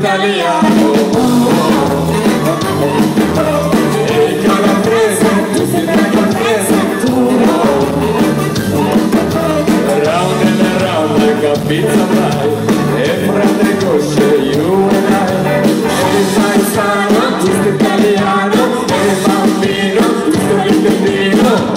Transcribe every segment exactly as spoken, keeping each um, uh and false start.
italiano. E calabrese, tu sei calabrese, tu. Round and around like a pizza pie, e frate cosce, you and I. E paesano, tu sei italiano, e bambino, tu sei argentino.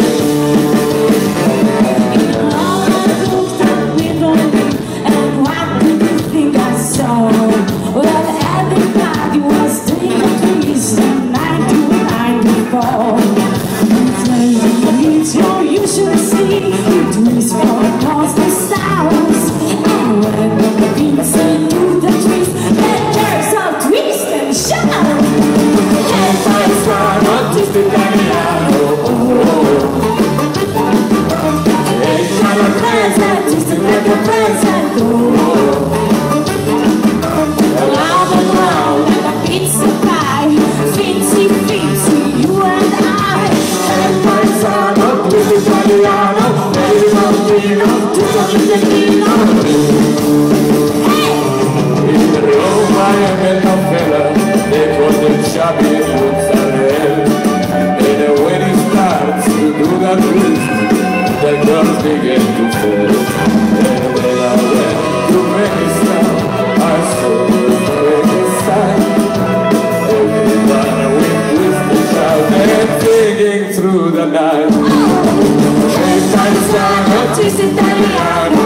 In Roma I met a fella, they called him Shabby Mozzarella. And when he starts to do that twist, the girls begin to fall. And when I went to Pakistan, I saw the reggae side. Everyone with twist shout and singing through the night. Hey, paesano, tu sei italiano.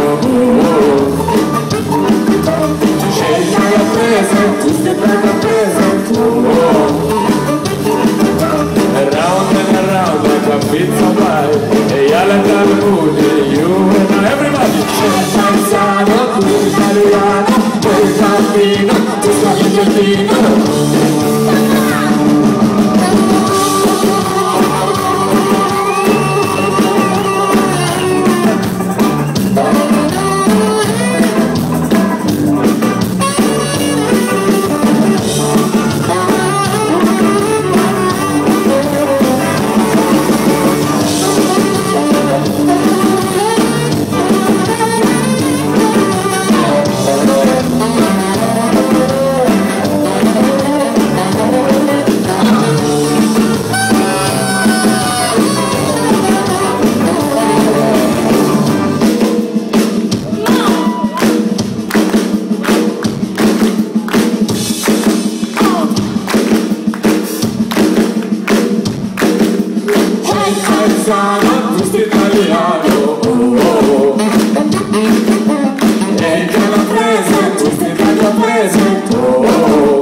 Tu sei proprio present, around and around like a pizza pie, e alla Talmudi, you and everybody. C'è paesano, tu sei italiano, tu sei bambino, tu sei argentino. Paesano, tu sei italiano, oh, oh. E calabrese, tu sei calabrese, oh, oh.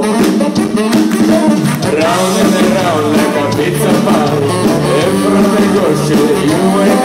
Round and around like a pizza pie, e frate cosce, you and